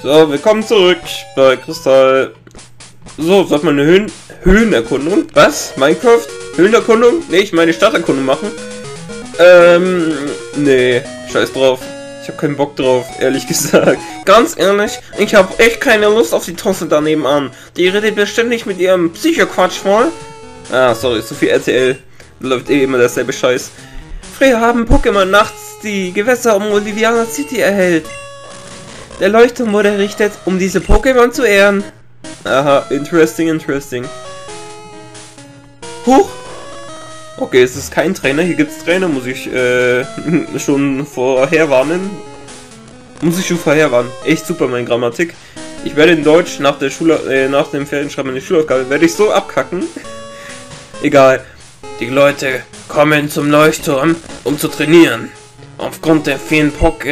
So, willkommen zurück bei Kristall. So, sollte man eine Höhlenerkundung? Was? Minecraft? Höhlenerkundung? Ne, ich meine Stadterkundung machen. Nee, scheiß drauf. Ich habe keinen Bock drauf, ehrlich gesagt. Ganz ehrlich, ich habe echt keine Lust auf die Tosse daneben an. Die redet beständig mit ihrem Psycho-Quatsch voll. Ah, sorry, zu viel RTL. Läuft eh immer derselbe Scheiß. Früher haben Pokémon nachts die Gewässer um Oliviana City erhellt. Der Leuchtturm wurde errichtet, um diese Pokémon zu ehren. Aha, interesting. Huch! Okay, es ist kein Trainer, hier gibt's Trainer, muss ich schon vorherwarnen. Echt super, meine Grammatik. Ich werde in Deutsch nach der Schule, nach dem Ferienschreiben eine Schulaufgabe, werde ich so abkacken. Egal. Die Leute kommen zum Leuchtturm, um zu trainieren. Aufgrund der vielen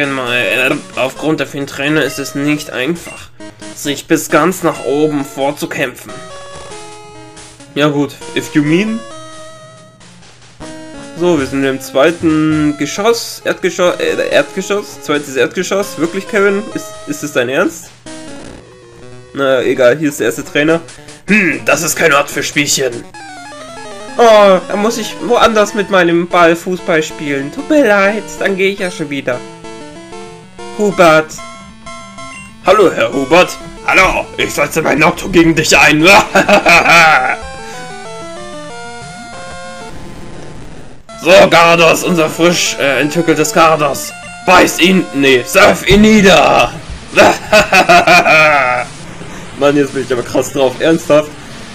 Trainer ist es nicht einfach, sich bis ganz nach oben vorzukämpfen. Ja gut, if you mean. So, wir sind im zweiten Geschoss, zweites Erdgeschoss. Wirklich, Kevin? Ist es dein Ernst? Na, egal, hier ist der erste Trainer. Das ist kein Ort für Spielchen. Oh, da muss ich woanders mit meinem Ball Fußball spielen. Tut mir leid, dann gehe ich ja schon wieder. Hubert. Hallo, Herr Hubert. Hallo, ich setze mein Auto gegen dich ein. So, Garados, unser frisch entwickeltes Garados. Beiß ihn, nee, surf ihn nieder. Mann, jetzt bin ich aber krass drauf, ernsthaft.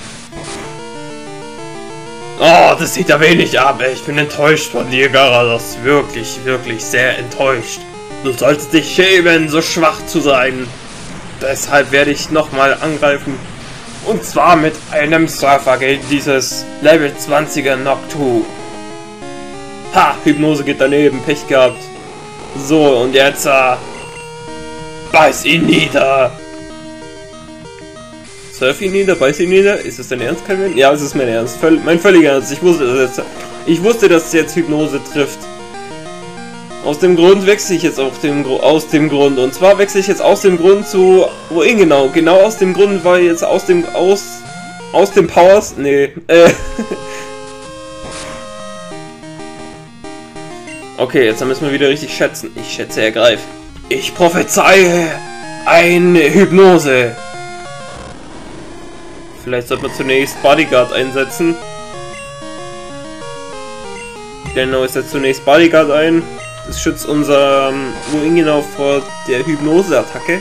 Oh, das sieht ja wenig ab, ey. Ich bin enttäuscht von dir, Garados. Wirklich sehr enttäuscht. Du solltest dich schämen, so schwach zu sein. Deshalb werde ich nochmal angreifen. Und zwar mit einem Surfer gegen dieses Level 20er Noctu. Ha, Hypnose geht daneben, Pech gehabt. So, und jetzt, beiß ihn nieder. Surf ihn nieder, beiß ihn nieder. Ist es dein Ernst, Kevin? Ja, es ist mein Ernst. Mein völliger Ernst. Ich wusste, dass es jetzt Hypnose trifft. Aus dem Grund wechsle ich jetzt aus dem Grund. Und zwar wechsle ich jetzt aus dem Grund zu... Wohin genau? Genau aus dem Grund, weil jetzt aus dem Powers... Nee, Okay, jetzt müssen wir wieder richtig schätzen. Ich schätze, er greift. Ich prophezeie eine Hypnose. Vielleicht sollte man zunächst Bodyguard einsetzen. Genau, ist jetzt zunächst Bodyguard ein. Das schützt unser genau vor der Hypnose-Attacke.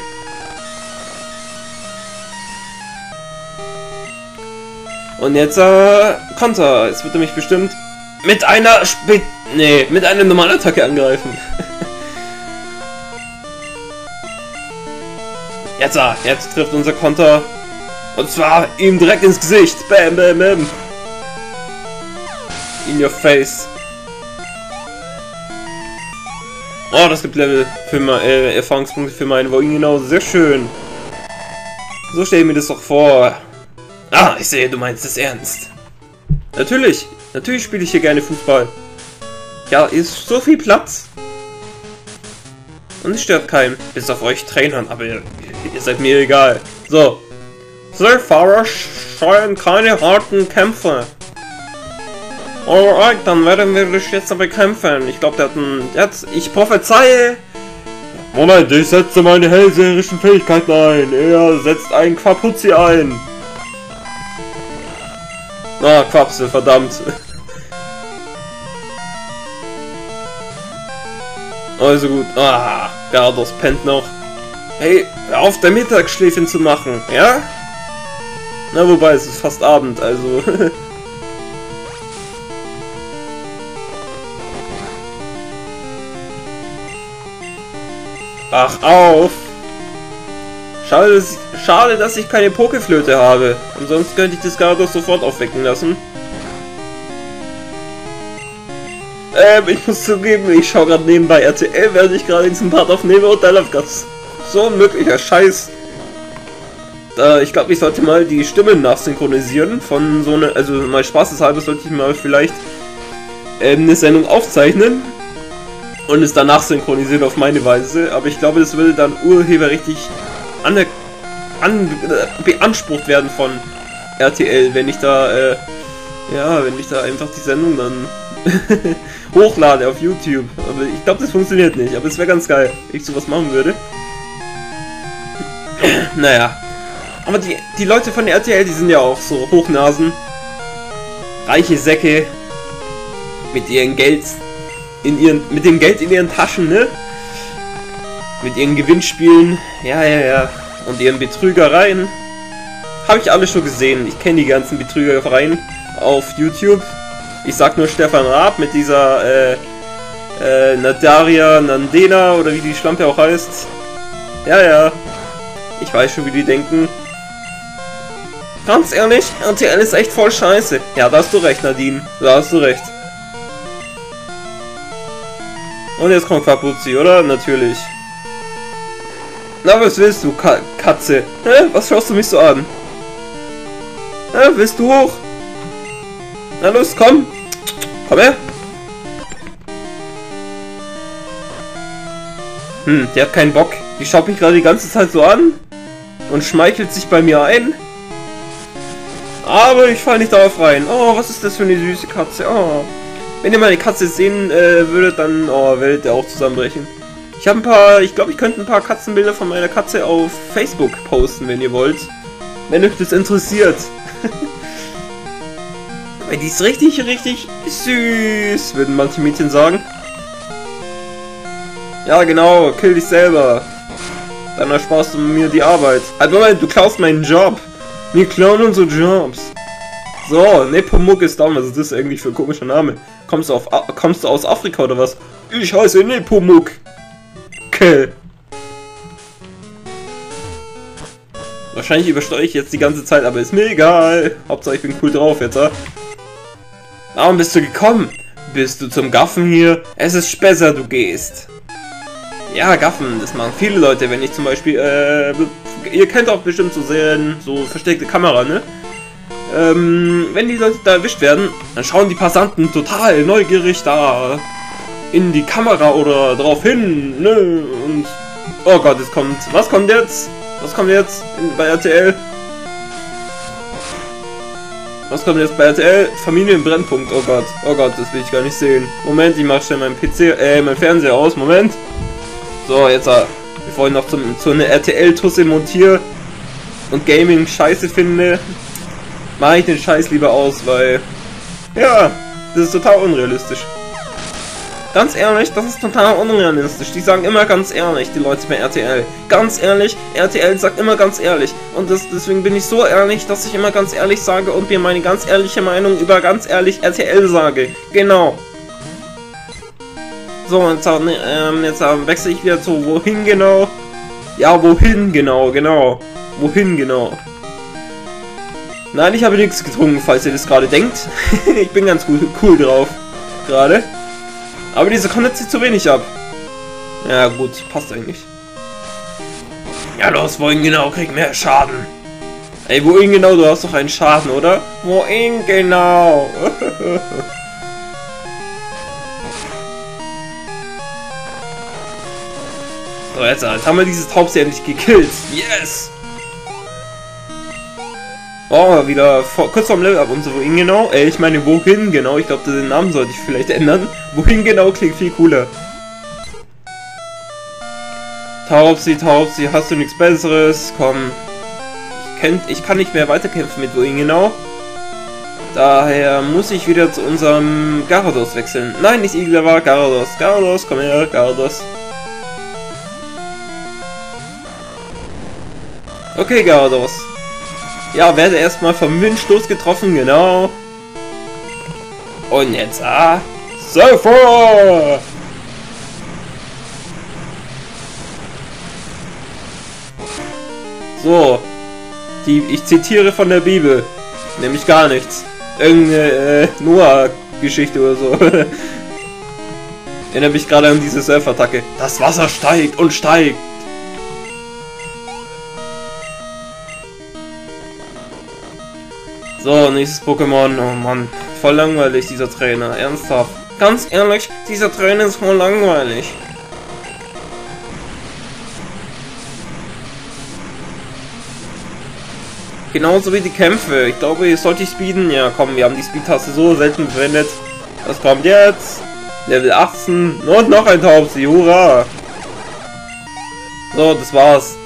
Und jetzt Konter. Jetzt wird er mich bestimmt mit einer mit einer normalen Attacke angreifen. Jetzt trifft unser Konter. Und zwar ihm direkt ins Gesicht. Bam, bam, bam. In your face. Oh, das gibt Level für Erfahrungspunkte für meinen Wohin genau. Sehr schön. So stell ich mir das doch vor. Ah, ich sehe, du meinst es ernst. Natürlich spiele ich hier gerne Fußball. Ja, ist so viel Platz. Und es stört keinen. Bis auf euch Trainern, aber ihr seid mir egal. So. Surfahrer scheuen keine harten Kämpfe. Alright, dann werden wir dich jetzt bekämpfen. Ich glaube, ich prophezeie. Moment, ich setze meine hellseherischen Fähigkeiten ein. Er setzt einen Quapuzzi ein. Ah, Quapsel, verdammt. Also gut. Ah, Garados pennt noch. Hey, hör auf, dein Mittagsschläfchen zu machen, ja? Na, wobei, es ist fast Abend, also... Ach, auf! Schade, dass ich keine Pokeflöte habe. Ansonsten könnte ich das Garados sofort aufwecken lassen. Ich muss zugeben, ich schaue gerade nebenbei RTL, während ich gerade diesen Part aufnehme und da läuft gerade so ein möglicher Scheiß. Ich glaube, ich sollte mal die Stimmen nachsynchronisieren von so einer, also mal spaßeshalber sollte ich mal vielleicht eine Sendung aufzeichnen und es danach synchronisieren auf meine Weise, aber ich glaube, das würde dann urheberrechtlich beansprucht werden von RTL, wenn ich da, ja, wenn ich da einfach die Sendung dann hochlade auf YouTube. Aber ich glaube, das funktioniert nicht. Aber es wäre ganz geil, wenn ich sowas machen würde. Naja. Aber die Leute von der RTL, die sind ja auch so Hochnasen. Reiche Säcke. Mit ihrem Geld mit dem Geld in ihren Taschen, ne? Mit ihren Gewinnspielen. Ja, ja, ja. Und ihren Betrügereien. Habe ich alle schon gesehen. Ich kenne die ganzen Betrügereien auf YouTube. Ich sag nur Stefan Raab mit dieser Nadaria Nandena oder wie die Schlampe auch heißt. Ja, ja. Ich weiß schon, wie die denken. Ganz ehrlich, RTL ist echt voll scheiße. Ja, da hast du recht, Nadine. Da hast du recht. Und jetzt kommt Kapuzzi, oder? Natürlich. Na, was willst du, Katze? Hä? Was schaust du mich so an? Hä? Willst du hoch? Na los, komm! Komm her! Der hat keinen Bock. Die schaut mich gerade die ganze Zeit so an und schmeichelt sich bei mir ein. Aber ich falle nicht darauf rein. Oh, was ist das für eine süße Katze? Oh. Wenn ihr meine Katze sehen würdet, dann werdet ihr auch zusammenbrechen. Ich habe ein paar, ich glaube, ich könnte ein paar Katzenbilder von meiner Katze auf Facebook posten, wenn ihr wollt. Wenn euch das interessiert. Weil die ist richtig, richtig süß, würden manche Mädchen sagen. Ja, genau, kill dich selber. Dann ersparst du mir die Arbeit. Halt, Moment, du klaust meinen Job. Wir klauen unsere Jobs. So, Nepomuk ist da. Was ist das eigentlich für ein komischer Name? Kommst du aus Afrika oder was? Ich heiße Nepomuk. Okay. Wahrscheinlich übersteuere ich jetzt die ganze Zeit, aber ist mir egal. Hauptsache ich bin cool drauf jetzt, ja? Warum bist du gekommen? Bist du zum Gaffen hier? Es ist besser, du gehst. Ja, Gaffen, das machen viele Leute, wenn ich zum Beispiel, ihr kennt auch bestimmt so Serien, so versteckte Kamera, ne? Wenn die Leute da erwischt werden, dann schauen die Passanten total neugierig da in die Kamera oder drauf hin, ne? Und, oh Gott, es kommt, was kommt jetzt? Was kommt jetzt bei RTL? Was kommt jetzt bei RTL? Familienbrennpunkt, oh Gott, das will ich gar nicht sehen. Moment, ich mach schnell meinen PC, mein Fernseher aus, Moment. So, jetzt, bevor ich noch zu einer RTL-Tusse montiere und Gaming scheiße finde, mache ich den Scheiß lieber aus, weil, ja, das ist total unrealistisch. Ganz ehrlich, das ist total unrealistisch. Die sagen immer ganz ehrlich, die Leute bei RTL. Ganz ehrlich, RTL sagt immer ganz ehrlich. Und deswegen bin ich so ehrlich, dass ich immer ganz ehrlich sage und mir meine ganz ehrliche Meinung über ganz ehrlich RTL sage. Genau. So, jetzt wechsle ich wieder zu wohin genau? Ja, wohin genau, Wohin genau? Nein, ich habe nichts getrunken, falls ihr das gerade denkt. Ich bin ganz cool drauf. Gerade. Aber diese Sekunde zieht zu wenig ab. Ja gut, passt eigentlich. Ja los, wohin genau, krieg mehr Schaden. Ey, wohin genau, du hast doch einen Schaden, oder? Wohin genau? So, jetzt haben wir dieses Taubsi endlich gekillt. Yes! Oh, wieder kurz vorm Level up und so. Wohin genau? Ich meine, wohin genau? Ich glaube, den Namen sollte ich vielleicht ändern. Wohin genau klingt viel cooler. Taubsi, hast du nichts Besseres? Komm. Ich kann nicht mehr weiterkämpfen mit wohin genau. Daher muss ich wieder zu unserem Gyarados wechseln. Nein, nicht Iglava, Gyarados. Gyarados, komm her, Gyarados. Okay, Gyarados. Ja, werde erstmal vom Windstoß getroffen, genau. Und jetzt, sofort! So. Ich zitiere von der Bibel. Nämlich gar nichts. Irgendeine Noah-Geschichte oder so. Erinnere mich gerade an diese Surf-Attacke. Das Wasser steigt und steigt. So, nächstes Pokémon. Oh Mann, voll langweilig, dieser Trainer. Ernsthaft. Ganz ehrlich, dieser Trainer ist voll langweilig. Genauso wie die Kämpfe. Ich glaube, hier sollte ich speeden. Ja, komm, wir haben die Speed-Taste so selten verwendet. Was kommt jetzt? Level 18. Und noch ein Taubsi. Hurra! So, das war's.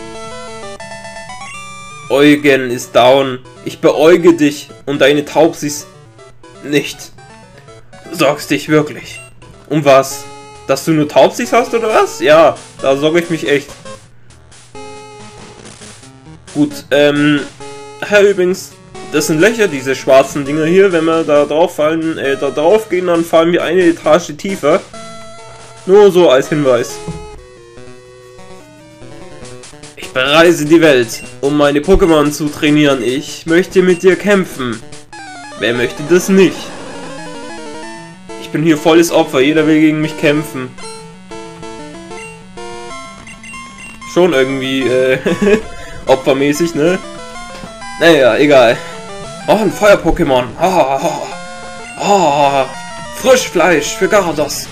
Eugen ist down. Ich beäuge dich und deine Taubsis nicht. Du sorgst dich wirklich. Um was? Dass du nur Taubsis hast oder was? Ja, da sorge ich mich echt. Gut, ja, übrigens, das sind Löcher, diese schwarzen Dinger hier. Wenn wir da drauf fallen, da drauf gehen, dann fallen wir eine Etage tiefer. Nur so als Hinweis. Ich bereise die Welt, um meine Pokémon zu trainieren. Ich möchte mit dir kämpfen. Wer möchte das nicht? Ich bin hier volles Opfer. Jeder will gegen mich kämpfen. Schon irgendwie, opfermäßig, ne? Naja, egal. Oh, ein Feuer-Pokémon. Frischfleisch für Garados.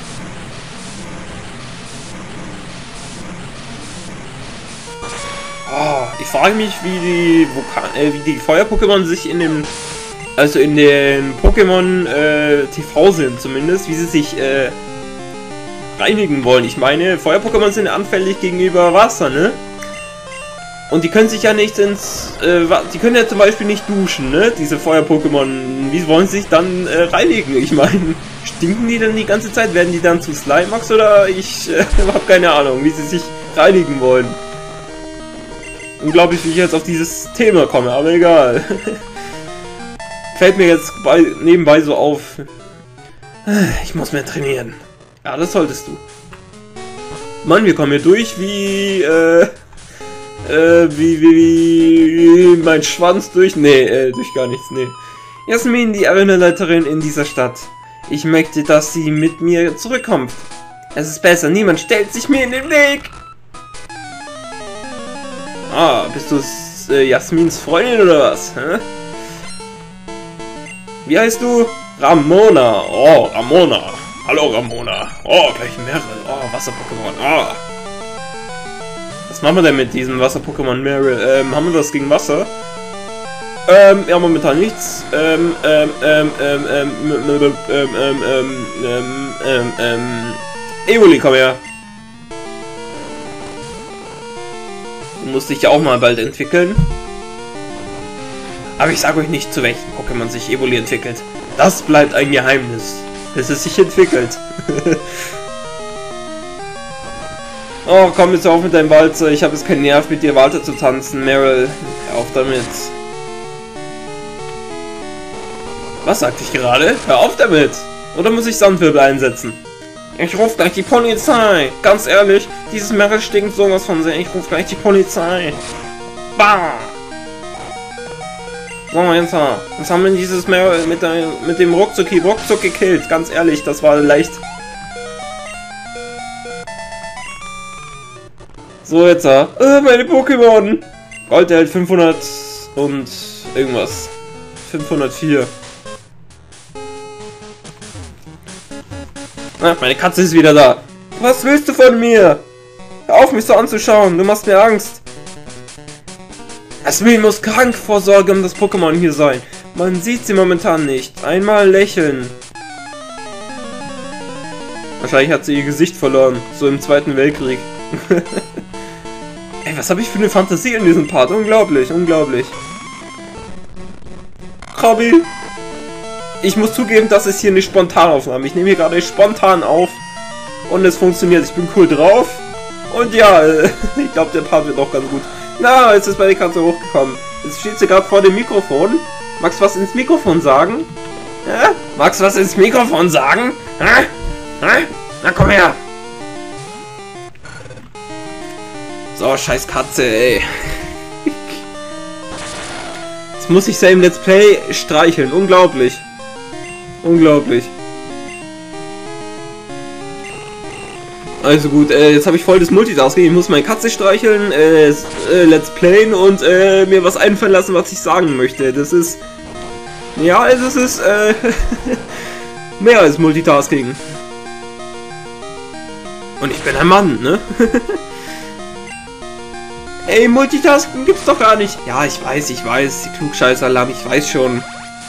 Ich frage mich, wie die Feuer-Pokémon sich in dem, also in den Pokémon TV sind zumindest, wie sie sich reinigen wollen. Ich meine, Feuer-Pokémon sind anfällig gegenüber Wasser, ne? Und die können sich ja nicht die können ja zum Beispiel nicht duschen, ne? Diese Feuer-Pokémon. Wie wollen sie sich dann reinigen? Ich meine, stinken die dann die ganze Zeit? Werden die dann zu Slimex oder ich habe keine Ahnung, wie sie sich reinigen wollen. Unglaublich, wie ich jetzt auf dieses Thema komme, aber egal. Fällt mir jetzt nebenbei so auf. Ich muss mehr trainieren. Ja, das solltest du. Mann, wir kommen hier durch wie mein Schwanz durch... Nee, durch gar nichts, nee. Jasmin, die Arenaleiterin in dieser Stadt. Ich möchte, dass sie mit mir zurückkommt. Es ist besser, niemand stellt sich mir in den Weg. Ah, bist du Jasmins Freundin oder was? Hä? Wie heißt du? Ramona. Oh, Ramona. Hallo, Ramona. Oh, gleich mehrere. Oh, Wasser-Pokémon. Ah. Was machen wir denn mit diesem Wasser-Pokémon Meryl? Haben wir das gegen Wasser? Ja, momentan nichts. Evoli, komm her. Du musst dich ja auch mal bald entwickeln. Aber ich sage euch nicht, zu welchen Pokémon sich Evoli entwickelt. Das bleibt ein Geheimnis, bis es sich entwickelt. Oh, komm jetzt auf mit deinem Walzer. Ich habe jetzt keinen Nerv, mit dir weiter zu tanzen, Meryl. Hör auf damit. Was sagte ich gerade? Hör auf damit! Oder muss ich Sandwirbel einsetzen? Ich rufe gleich die Polizei! Ganz ehrlich, dieses Meryl stinkt sowas von sehr. Ich rufe gleich die Polizei. Bam! So, jetzt haben wir dieses Meryl mit dem ruckzuck gekillt. Ganz ehrlich, das war leicht. So, jetzt meine Pokémon! Gold hält 500 und irgendwas. 504. Ah, meine Katze ist wieder da. Was willst du von mir? Hör auf, mich so anzuschauen. Du machst mir Angst. Jasmin muss krank vor Sorge um das Pokémon hier sein. Man sieht sie momentan nicht. Einmal lächeln. Wahrscheinlich hat sie ihr Gesicht verloren. So im Zweiten Weltkrieg. Ey, was habe ich für eine Fantasie in diesem Part? Unglaublich, unglaublich. Robby. Ich muss zugeben, das ist hier eine Spontanaufnahme. Ich nehme hier gerade spontan auf. Und es funktioniert. Ich bin cool drauf. Und ja, ich glaube, der Part wird auch ganz gut. Na, jetzt ist meine Katze hochgekommen. Jetzt steht sie gerade vor dem Mikrofon. Magst du was ins Mikrofon sagen? Ja? Magst du was ins Mikrofon sagen? Ha? Ha? Na, komm her. So, scheiß Katze, ey. Jetzt muss ich sie im Let's Play streicheln. Unglaublich. Unglaublich. Also gut, jetzt habe ich voll das Multitasking. Ich muss meine Katze streicheln, Let's Playen und mir was einfallen lassen, was ich sagen möchte. Das ist... Ja, also es ist mehr als Multitasking. Und ich bin ein Mann, ne? Ey, Multitasken gibt's doch gar nicht. Ja, ich weiß, die Klugscheißer-Alarm, ich weiß schon.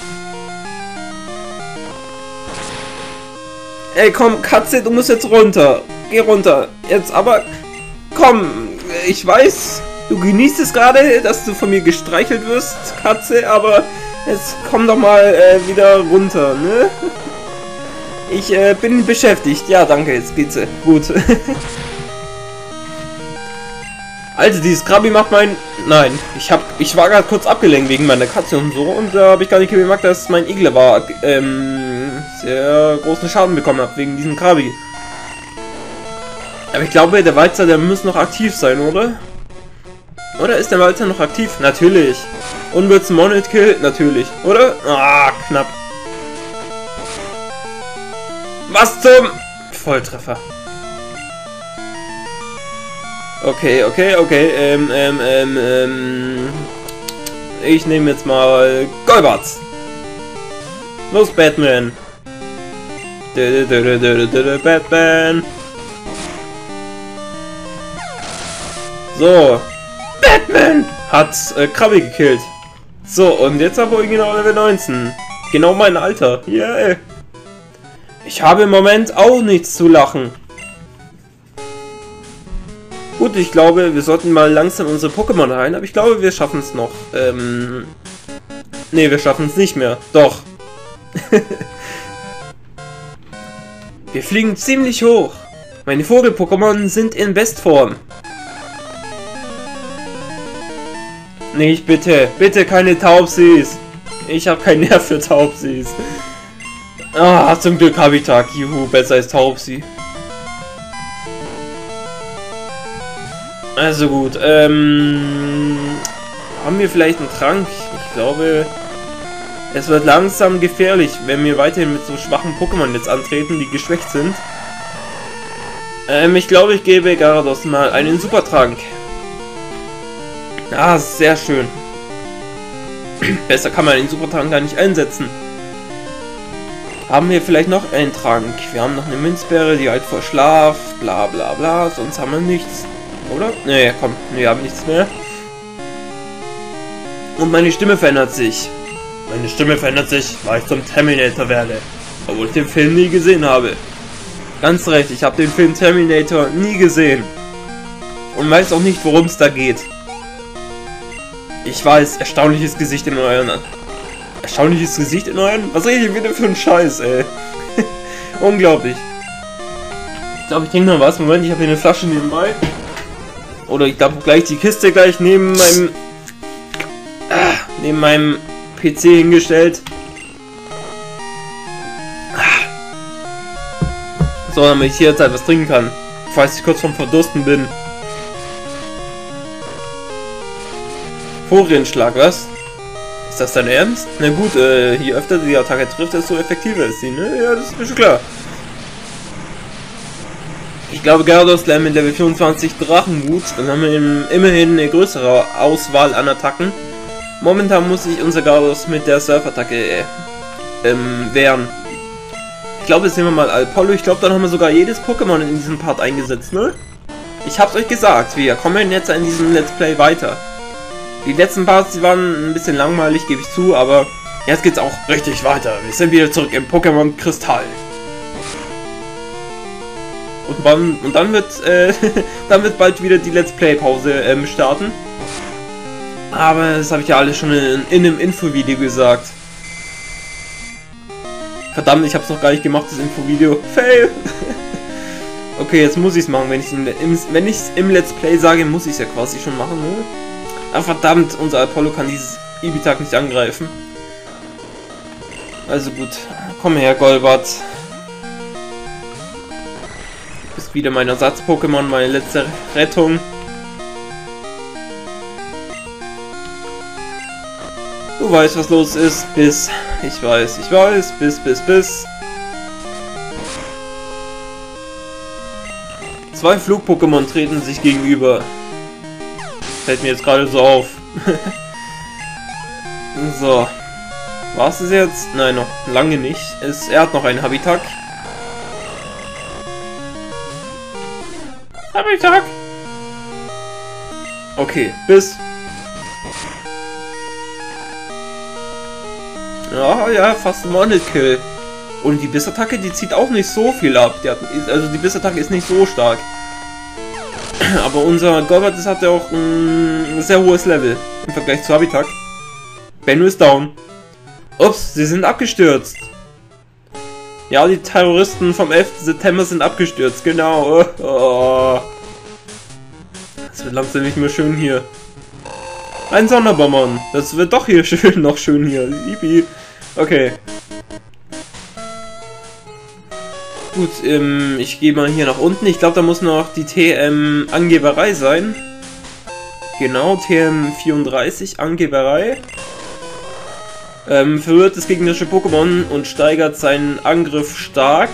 Ey, komm, Katze, du musst jetzt runter. Geh runter. Jetzt aber, komm, ich weiß, du genießt es gerade, dass du von mir gestreichelt wirst, Katze, aber jetzt komm doch mal wieder runter, ne? Ich bin beschäftigt. Ja, danke, jetzt geht's. Gut. Alter, dieses Krabi macht mein... Nein, ich war gerade kurz abgelenkt wegen meiner Katze und so und da habe ich gar nicht gemerkt, dass mein Igel war sehr großen Schaden bekommen hat wegen diesem Krabi. Aber ich glaube, der Walzer, der muss noch aktiv sein, oder? Oder ist der Walzer noch aktiv? Natürlich. Und wird's Monet Kill? Natürlich. Oder? Ah, knapp. Was zum... Volltreffer. Okay. Ich nehme jetzt mal Golbatz. Los, Batman. Batman. So. Batman hat Krabi gekillt. So, und jetzt habe ich genau Level 19. Genau mein Alter. Yeah. Ich habe im Moment auch nichts zu lachen. Gut, ich glaube, wir sollten mal langsam unsere Pokémon heilen, aber ich glaube, wir schaffen es noch. Ne, wir schaffen es nicht mehr. Doch. Wir fliegen ziemlich hoch. Meine Vogel-Pokémon sind in Bestform. Nicht bitte. Bitte keine Taubsis. Ich habe keinen Nerv für Taubsis. Ah, zum Glück habe ich Tag. Juhu, besser als Taubsi. Also gut, haben wir vielleicht einen Trank? Ich glaube, es wird langsam gefährlich, wenn wir weiterhin mit so schwachen Pokémon jetzt antreten, die geschwächt sind. Ich glaube, ich gebe Gyarados mal einen Supertrank. Ah, sehr schön. Besser kann man den Supertrank gar nicht einsetzen. Haben wir vielleicht noch einen Trank? Wir haben noch eine Münzbeere, die halt vor Schlaf, bla bla bla, sonst haben wir nichts. Oder? Nee, komm, wir haben nichts mehr. Und meine Stimme verändert sich. Meine Stimme verändert sich, weil ich zum Terminator werde. Obwohl ich den Film nie gesehen habe. Ganz recht, ich habe den Film Terminator nie gesehen. Und weiß auch nicht, worum es da geht. Ich weiß, erstaunliches Gesicht in euren... Erstaunliches Gesicht in euren... Was rede ich wieder für einen Scheiß, ey? Unglaublich. Ich glaube, ich trinke noch was. Moment, ich habe hier eine Flasche nebenbei. Oder ich glaube gleich die Kiste gleich neben meinem PC hingestellt. So, damit ich hier jetzt etwas trinken kann. Falls ich kurz vorm Verdursten bin. Furienschlag, was? Ist das dein Ernst? Na gut, je öfter die Attacke trifft, desto effektiver ist sie, ne? Ja, das ist mir schon klar. Ich glaube, Gyarados lernt mit Level 24 Drachenwut, dann haben wir immerhin eine größere Auswahl an Attacken. Momentan muss sich unser Gyarados mit der Surf-Attacke wehren. Ich glaube, jetzt nehmen wir mal Alpollo. Ich glaube, dann haben wir sogar jedes Pokémon in diesem Part eingesetzt, ne? Ich hab's euch gesagt, wir kommen jetzt in diesem Let's Play weiter. Die letzten Parts, die waren ein bisschen langweilig, gebe ich zu, aber jetzt geht's auch richtig weiter. Wir sind wieder zurück im Pokémon Kristall. Und dann wird dann wird bald wieder die Let's Play Pause starten. Aber das habe ich ja alles schon in einem Infovideo gesagt. Verdammt, ich habe es noch gar nicht gemacht, das Infovideo. Fail! Okay, jetzt muss ich es machen. Wenn ich es im Let's Play sage, muss ich es ja quasi schon machen. Ne? Aber verdammt, unser Apollo kann dieses Ibitak nicht angreifen. Also gut, komm her, Golbat. Du bist wieder mein Ersatz-Pokémon, meine letzte Rettung. Du weißt, was los ist. Ich weiß. Bis. Zwei Flug-Pokémon treten sich gegenüber. Fällt mir jetzt gerade so auf. So. War's es jetzt? Nein, noch lange nicht. Er hat noch einen Habitak. Okay, bis. Ja, fast ein One-Hit-Kill. Und die Bissattacke, die zieht auch nicht so viel ab. Also die Bissattacke ist nicht so stark. Aber unser Golbat, das hat ja auch ein sehr hohes Level im Vergleich zu Habitak. Bennu ist down. Ups, sie sind abgestürzt. Ja, die Terroristen vom 11. September sind abgestürzt, genau. Oh. Das wird langsam nicht mehr schön hier. Ein Sonderbonbon. Das wird doch hier schön, noch schön hier. Yippie. Okay. Gut, ich gehe mal hier nach unten. Ich glaube, da muss noch die TM-Angeberei sein. Genau, TM34, Angeberei. Verwirrt das gegnerische Pokémon und steigert seinen Angriff stark.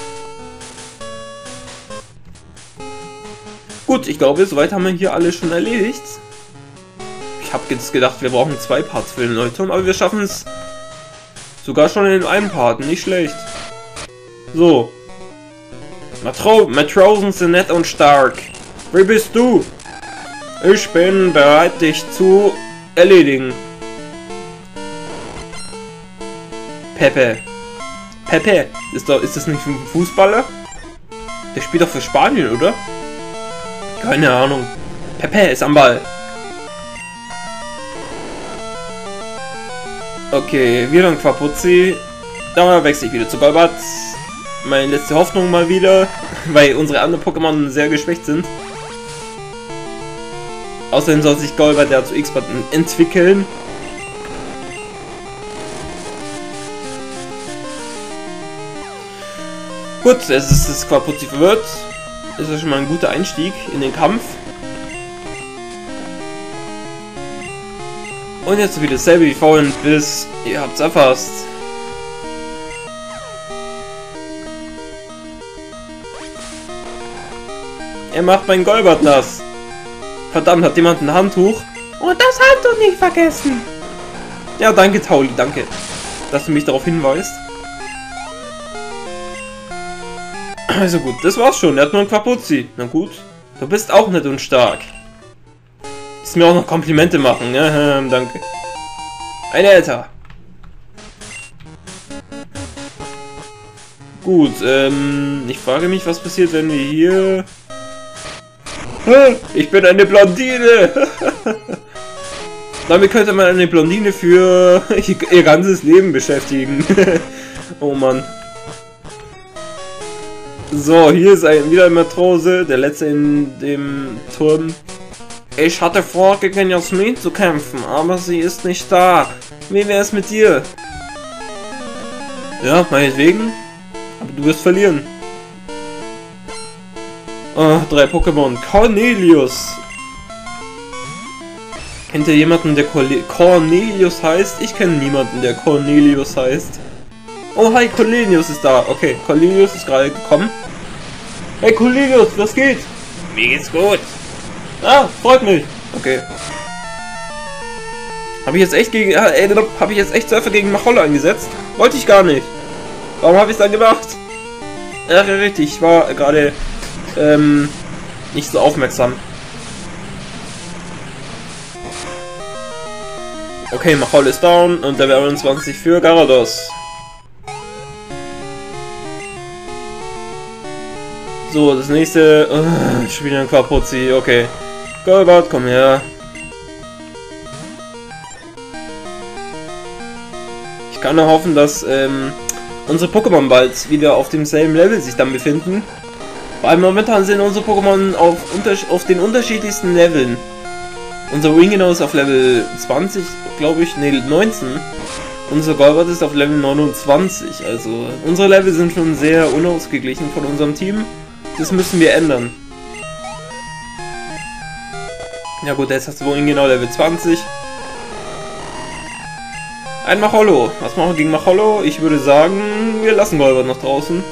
Gut, ich glaube, soweit haben wir hier alles schon erledigt. Ich habe jetzt gedacht, wir brauchen 2 Parts für den Leuchtturm, aber wir schaffen es sogar schon in einem Part, nicht schlecht. So. Matrosen sind nett und stark. Wer bist du? Ich bin bereit, dich zu erledigen. Pepe. Pepe? Ist das nicht ein Fußballer? Der spielt doch für Spanien, oder? Keine Ahnung. Pepe ist am Ball. Okay, wieder ein Quapuzzi. Da wechsle ich wieder zu Golbat. Meine letzte Hoffnung mal wieder, weil unsere anderen Pokémon sehr geschwächt sind. Außerdem soll sich Golbat ja zu X-Bart entwickeln. Gut, es ist das Quapuzzi verwirrt. Das ist schon mal ein guter Einstieg in den Kampf. Und jetzt wieder dasselbe wie vorhin, bis ihr habt's erfasst. Er macht mein Golbat nass. Verdammt, hat jemand ein Handtuch? Und das Handtuch nicht vergessen. Ja, danke Tauli, danke, dass du mich darauf hinweist. Also gut, das war's schon. Er hat nur ein Quapuzzi. Na gut. Du bist auch nett und stark. Ist mir auch noch Komplimente machen. Ja, danke. Ein Älter. Gut, ich frage mich, was passiert, wenn wir hier... Ich bin eine Blondine! Damit könnte man eine Blondine für ihr ganzes Leben beschäftigen. Oh Mann. So, hier ist wieder ein Matrose, der letzte in dem Turm. Ich hatte vor, gegen Jasmin zu kämpfen, aber sie ist nicht da. Wie wäre es mit dir? Ja, meinetwegen. Aber du wirst verlieren. Oh, 3 Pokémon. Cornelius. Kennt ihr jemanden, der Cornelius heißt? Ich kenne niemanden, der Cornelius heißt. Oh, hi, Cornelius ist da. Okay, Cornelius ist gerade gekommen. Hey, Cornelius, was geht? Mir geht's gut. Ah, freut mich. Okay. Habe ich jetzt echt Surfer gegen Macholle eingesetzt? Wollte ich gar nicht. Warum habe ich es dann gemacht? Ja, richtig, ich war gerade nicht so aufmerksam. Okay, Macholle ist down und der wäre 20 für Garados. So, das nächste... schon wieder ein Quapuzzi, okay. Golbat, komm her. Ich kann nur hoffen, dass unsere Pokémon bald wieder auf demselben Level sich dann befinden. Weil momentan sind unsere Pokémon auf den unterschiedlichsten Leveln. Unser Winguino ist auf Level 20, glaube ich, ne, 19. Unser Golbat ist auf Level 29, also unsere Level sind schon sehr unausgeglichen von unserem Team. Das müssen wir ändern. Ja gut, jetzt hast du Winguino Level 20. Ein Machollo. Was machen wir gegen Machollo? Ich würde sagen, wir lassen Golbat noch draußen.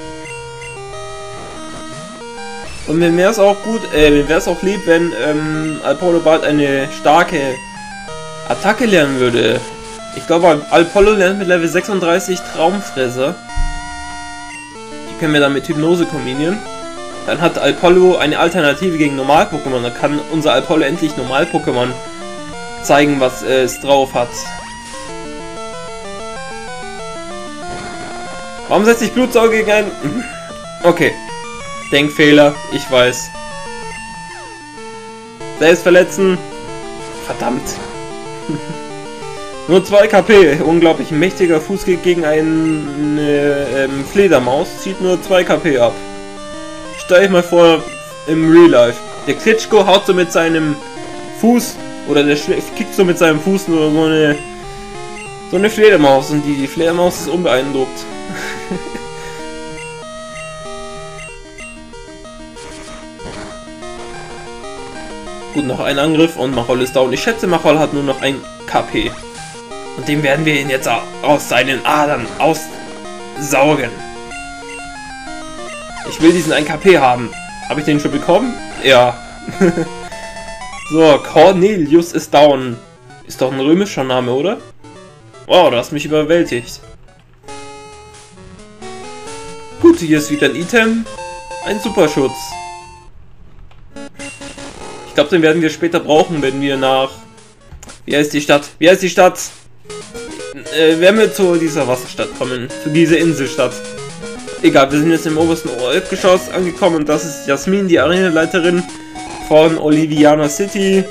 Und mir wäre es auch gut, mir wäre es auch lieb, wenn Alpollo bald eine starke Attacke lernen würde. Ich glaube, Alpollo lernt mit Level 36 Traumfresser. Die können wir dann mit Hypnose kombinieren. Dann hat Alpollo eine Alternative gegen Normal-Pokémon. Dann kann unser Alpollo endlich Normal-Pokémon zeigen, was es drauf hat. Warum setzt sich Blutsauger gegen ein... Okay. Denkfehler, ich weiß. Selbst verletzen. Verdammt. Nur 2 KP. Unglaublich mächtiger Fußkick gegen eine Fledermaus. Zieht nur 2 KP ab. Stell euch mal vor, im Real Life. Der Klitschko haut so mit seinem Fuß, oder der kickt so mit seinem Fuß nur so eine Fledermaus, und die Fledermaus ist unbeeindruckt. Gut, noch ein Angriff und Machol ist down. Ich schätze, Machol hat nur noch 1 KP. Und dem werden wir ihn jetzt aus seinen Adern aussaugen. Ich will diesen 1 KP haben. Habe ich den schon bekommen? Ja. So, Cornelius ist down. Ist doch ein römischer Name, oder? Wow, du hast mich überwältigt. Gut, hier ist wieder ein Item. Ein Superschutz. Ich glaube, den werden wir später brauchen, wenn wir nach... Wie heißt die Stadt? Wie heißt die Stadt? Wenn wir zu dieser Wasserstadt kommen. Zu dieser Inselstadt. Egal, wir sind jetzt im obersten Erdgeschoss angekommen und das ist Jasmin, die Arenaleiterin von Oliviana City.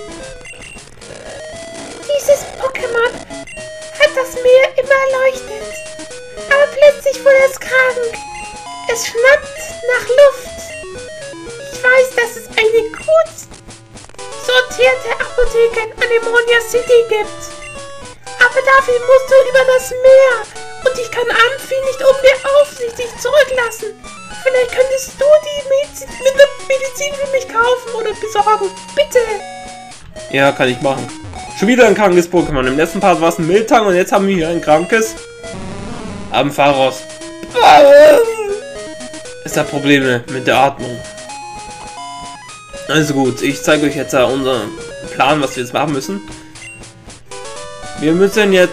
Dieses Pokémon hat das Meer immer erleuchtet. Aber plötzlich wurde es krank. Es schnappt nach Luft. Ich weiß, dass es eine gut sortierte Apotheke in Anemonia City gibt. Aber dafür musst du über das Meer. Und ich kann Amphi nicht unbeaufsichtigt zurücklassen. Vielleicht könntest du die Medizin für mich kaufen oder besorgen. Bitte. Ja, kann ich machen. Schon wieder ein krankes Pokémon. Im letzten Part war es ein Miltang und jetzt haben wir hier ein krankes Ampharos. Es hat Probleme mit der Atmung. Also gut, ich zeige euch jetzt unseren Plan, was wir jetzt machen müssen. Wir müssen jetzt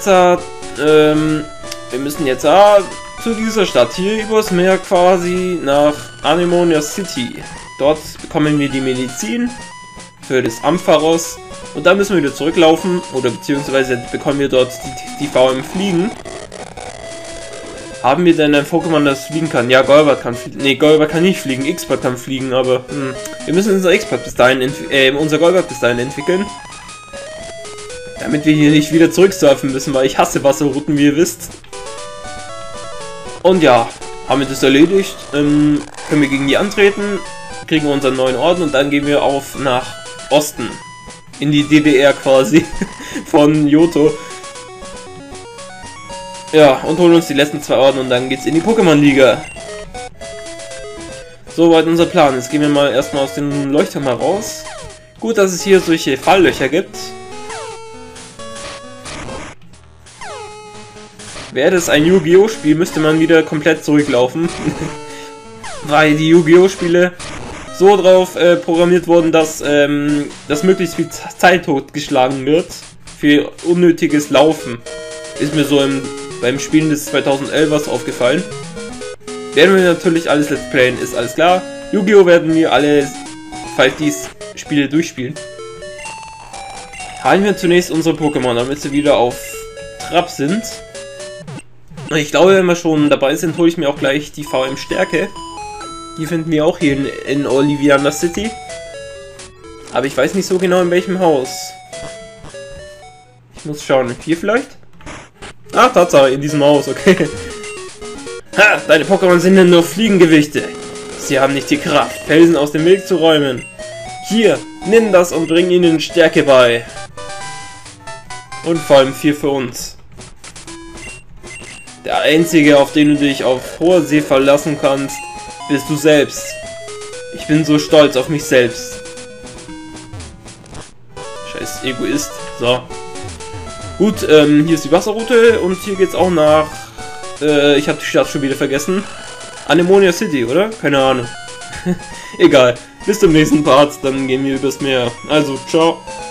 zu dieser Stadt hier übers Meer quasi nach Anemonia City. Dort bekommen wir die Medizin für das Ampharos und dann müssen wir wieder zurücklaufen oder beziehungsweise bekommen wir dort die VM Fliegen. Haben wir denn ein Pokémon, das fliegen kann? Ja, Golbat kann fliegen. Ne, Golbat kann nicht fliegen. X-Bart kann fliegen, aber wir müssen unser X-Bart bis dahin unser Golbat bis dahin entwickeln. Damit wir hier nicht wieder zurücksurfen müssen, weil ich hasse Wasserrouten, wie ihr wisst. Und ja, haben wir das erledigt, können wir gegen die antreten, kriegen unseren neuen Orden und dann gehen wir auf nach Osten. In die DDR quasi von Johto. Ja, und holen uns die letzten 2 Orden und dann geht's in die Pokémon-Liga. Soweit unser Plan. Jetzt gehen wir mal erstmal aus dem Leuchtturm heraus. Gut, dass es hier solche Falllöcher gibt. Wäre das ein Yu-Gi-Oh! Spiel, müsste man wieder komplett zurücklaufen. Weil die Yu-Gi-Oh! Spiele so drauf programmiert wurden, dass möglichst viel Zeit totgeschlagen wird für unnötiges Laufen. Ist mir so beim Spielen des 2011ers aufgefallen. Werden wir natürlich alles Let's Playen, ist alles klar. Yu-Gi-Oh! Werden wir alle 5Ds Spiele durchspielen. Heilen wir zunächst unsere Pokémon, damit sie wieder auf Trab sind. Ich glaube, wenn wir schon dabei sind, hole ich mir auch gleich die VM Stärke. Die finden wir auch hier in Oliviana City. Aber ich weiß nicht so genau in welchem Haus. Ich muss schauen. Hier vielleicht? Ah, Tatsache, in diesem Haus, okay. Ha, deine Pokémon sind denn nur Fliegengewichte. Sie haben nicht die Kraft, Felsen aus dem Weg zu räumen. Hier, nimm das und bring ihnen Stärke bei. Und vor allem 4 für uns. Der einzige, auf den du dich auf hoher See verlassen kannst, bist du selbst. Ich bin so stolz auf mich selbst. Scheiß Egoist. So. Gut, hier ist die Wasserroute und hier geht's auch nach... ich habe die Stadt schon wieder vergessen. Anemonia City, oder? Keine Ahnung. Egal. Bis zum nächsten Part, dann gehen wir übers Meer. Also, ciao.